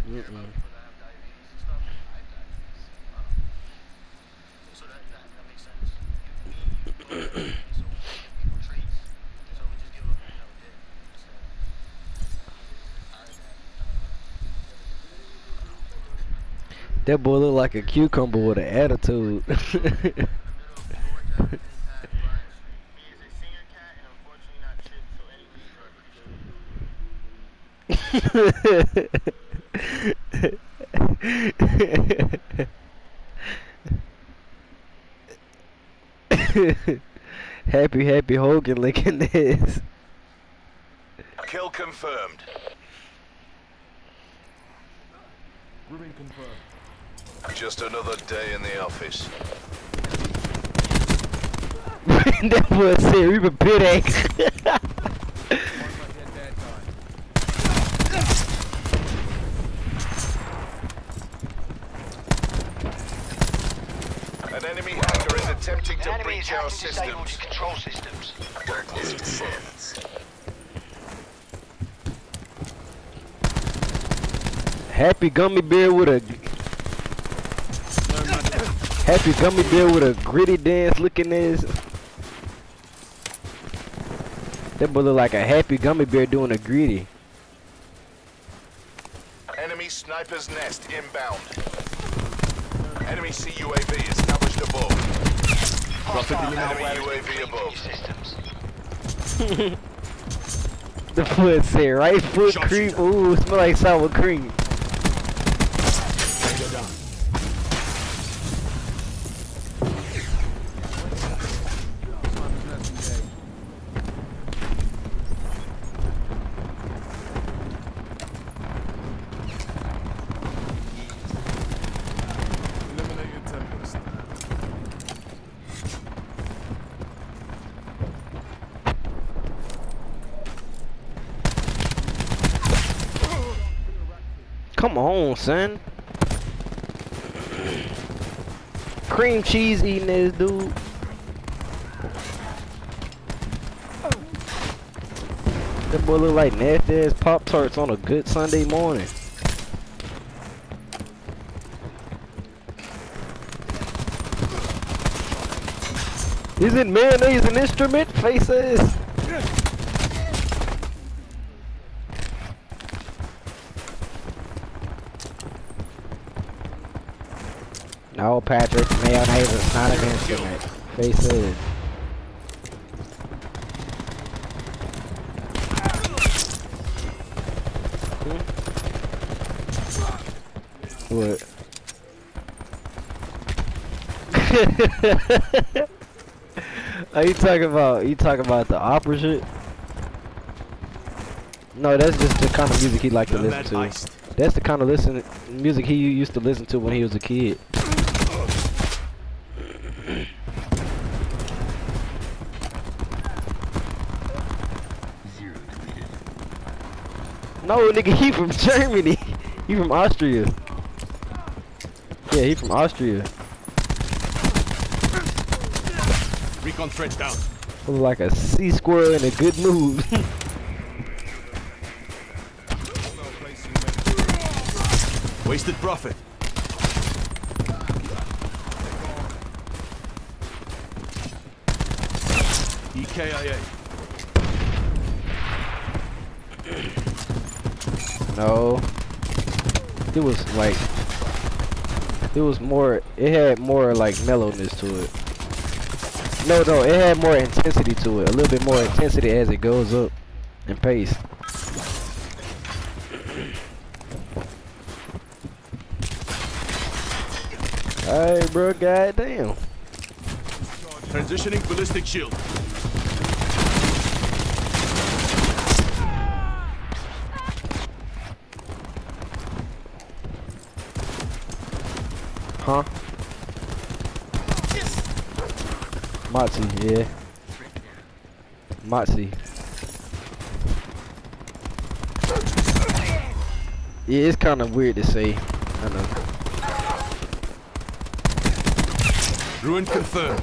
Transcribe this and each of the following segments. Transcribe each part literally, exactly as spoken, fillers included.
Mm-mm. That boy look like a cucumber with an attitude. Happy, happy Hogan licking this. Kill confirmed. Grouping confirmed. Just another day in the office. That boy said we been pit axe. An enemy hacker is attempting An to enemy breach is our hacking disabled systems. your control systems. Darkness descends. Happy gummy bear with a happy gummy bear with a gritty dance looking ass. That boy look like a happy gummy bear doing a gritty. Enemy sniper's nest inbound. Enemy C U A V established above. Enemy U A V above. Systems. The foot said right foot Shot cream. shooter. Ooh, smell like sour cream. Go down. Eliminated Tempest. Come on, son. Cream cheese eating this dude. That boy look like nasty ass Pop Tarts on a good Sunday morning. Isn't mayonnaise an instrument? Faces. No, Patrick, mayonnaise is not an instrument. Faces. What? Are you talking about? You talking about the opera shit? No, that's just the kind of music he liked to Done listen that to. iced. That's the kind of listen music he used to listen to when he was a kid. No, nigga, he from Germany. He from Austria. Yeah, he from Austria. Recon threat down. Look like a sea squirrel in a good mood. Wasted profit. E K I A. No. It was like, it was more, it had more like mellowness to it. No, no, it had more intensity to it. A little bit more intensity as it goes up in pace. Alright, bro, goddamn. Transitioning ballistic shield. Huh? Moxie, yeah. Moxie. Yeah, it's kind of weird to say. I know. Ruin confirmed.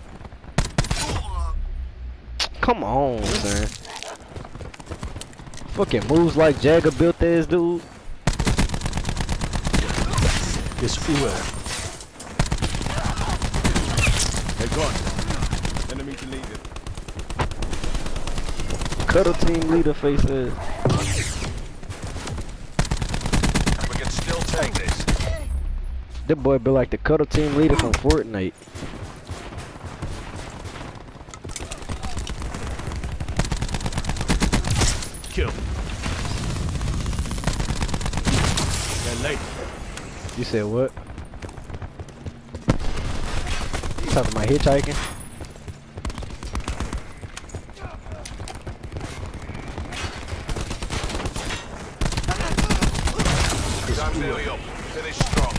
Come on, sir. Fucking moves like Jagger built this dude. This Uwe. They're gone. Enemy deleted. Cuddle team leader faces. We can still take this. That boy be like the cuddle team leader from Fortnite. Kill. They're late. You said what? You talking about hitchhiking? Time's nearly up. Finish strong.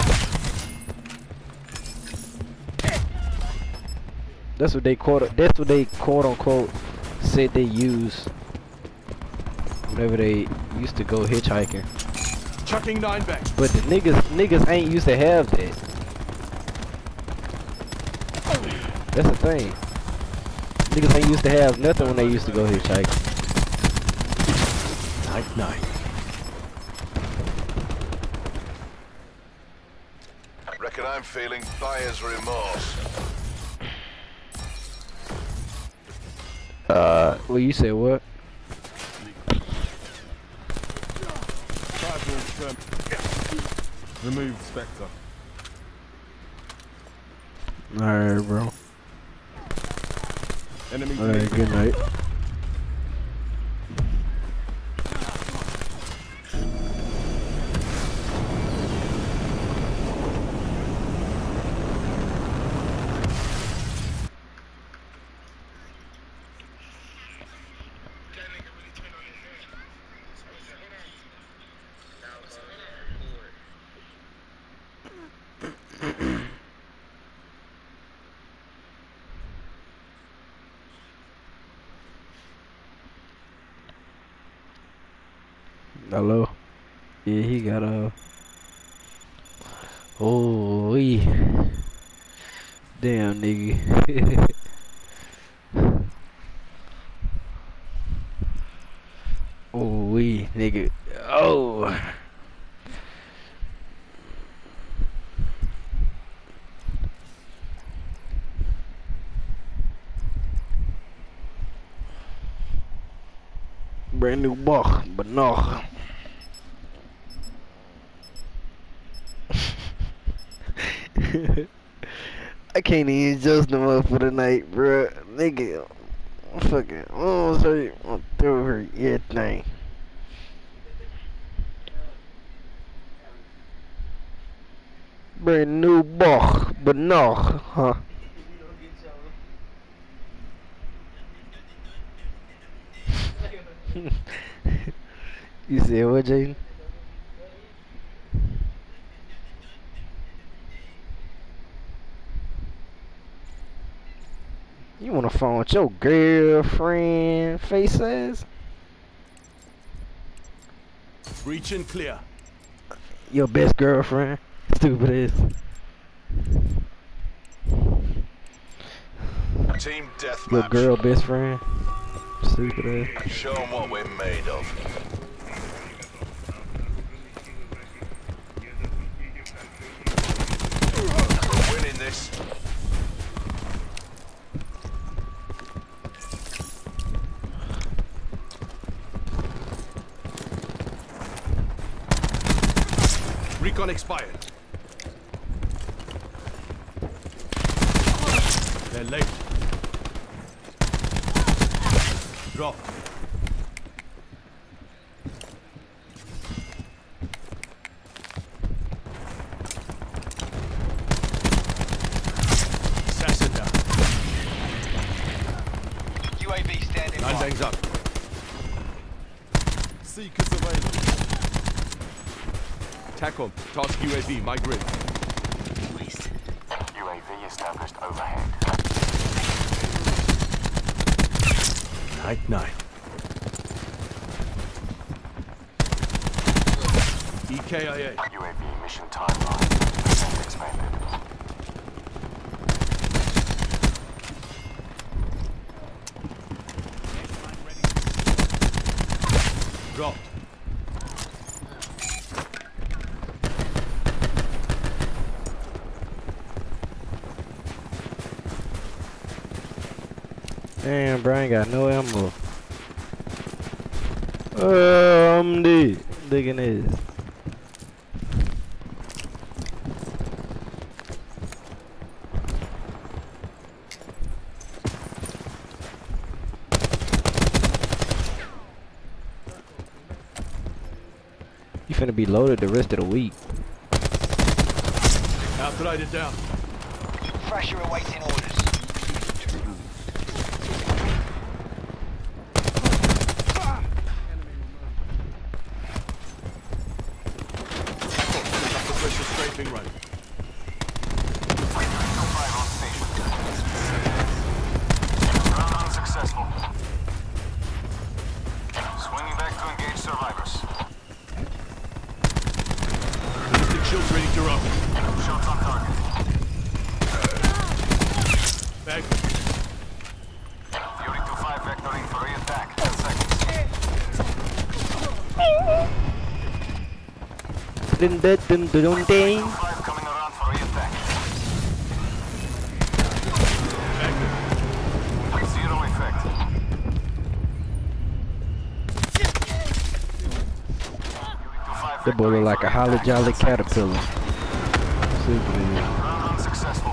That's what they quote. That's what they quote unquote said they use whenever they used to go hitchhiking. Chucking nine back. But the niggas, niggas ain't used to have that. That's the thing. Niggas ain't used to have nothing when they used to go hitchhiking. Night night. Reckon I'm feeling buyer's remorse. Uh, well, you said what? Remove Spectre. Alright, bro. Enemy Alright, good night. Hello? Yeah, he got a. Oh, we. Damn, nigga. Oh, we, nigga. Oh. Brand new box, but no. I can't even adjust them up for the night, bruh. Nigga, I'm fucking, oh, sorry, I'm through her everything. Brand new box, but no, huh? You said what, Jaden? You wanna phone with your girlfriend faces? Breach and clear. Your best girlfriend? Stupid ass. Team deathmatch. Your girl best friend? Stupid ass. Show 'em what we're made of. We're winning this. Recon expired. They're late. Drop. Assassin down. U A V standing Nine by. bangs up. Seekers available. TACOM, task U A V, my grid. U A V established overhead. Night night. E K I A. U A V mission timeline expanded. Dropped. Damn, bro, I ain't got no ammo. Oh, I'm dead. Digging this. You finna be loaded the rest of the week. Outright it down. Thrasher awaiting orders. Strafing right. Unsuccessful. Swinging back to engage survivors. Ballistic shields ready to rock. Shots on target. Bag. Fury two five vectoring for re-attack. ten seconds. Dun dun dun dun dun ding. five coming around for re-attack. Zero effect. That boy look like a holly jolly caterpillar. Super. Round unsuccessful.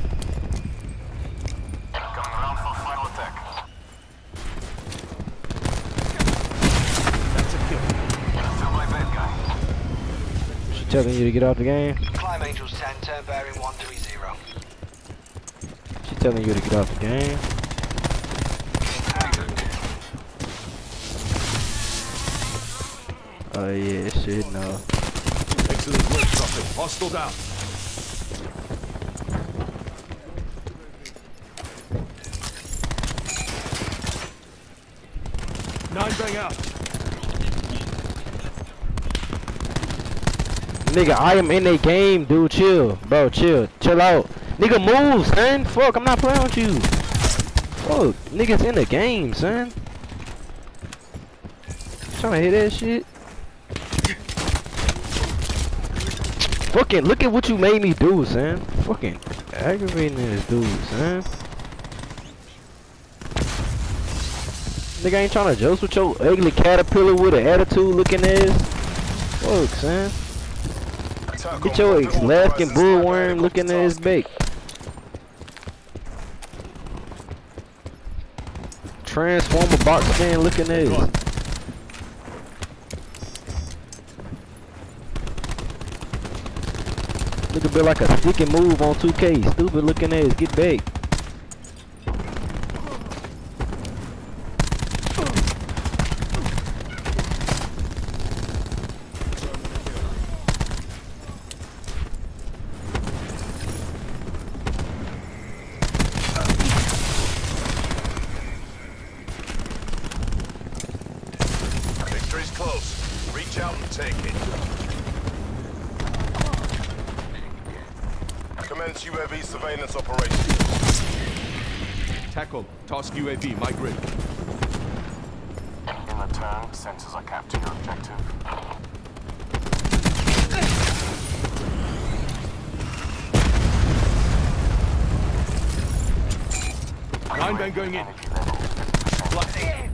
Coming around for final attack. That's a kill. Still my bad guy. She telling you to get off the game? Climb Angels ten, turn bearing one three zero. She telling you to get off the game? Oh yeah, shit, no. Excellent work, Prophet. Hostile down. Nine bang out. Nigga, I am in a game, dude. Chill, bro. Chill, chill out. Nigga, move, son. Fuck, I'm not playing with you. Fuck, niggas in the game, son. Trying to hit that shit. Fucking look at what you made me do, son. Fucking aggravating this dude, son. Nigga ain't trying to joke with your ugly caterpillar with an attitude looking ass. Fuck, son. Get your Alaskan bullworm looking ass bait. Transformer box fan looking ass. Nigga be like a stick and move on two K. Stupid looking ass. Get back. Victory's close. Reach out and take it. Commence U A V surveillance operation. Tackle. Task U A V. My grid. In return, sensors are capturing your objective. Nine bang going in. Block.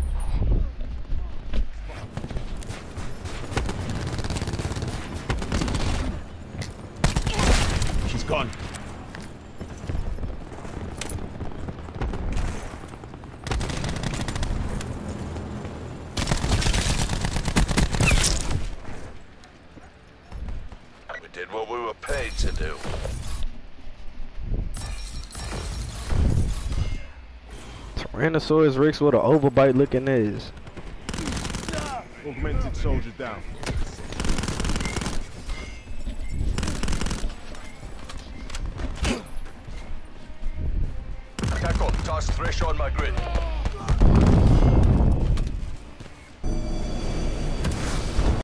She's gone. We did what we were paid to do. Tyrannosaurus Rex with an overbite looking ass. Augmented soldier down. Tackle, task thresh on my grid.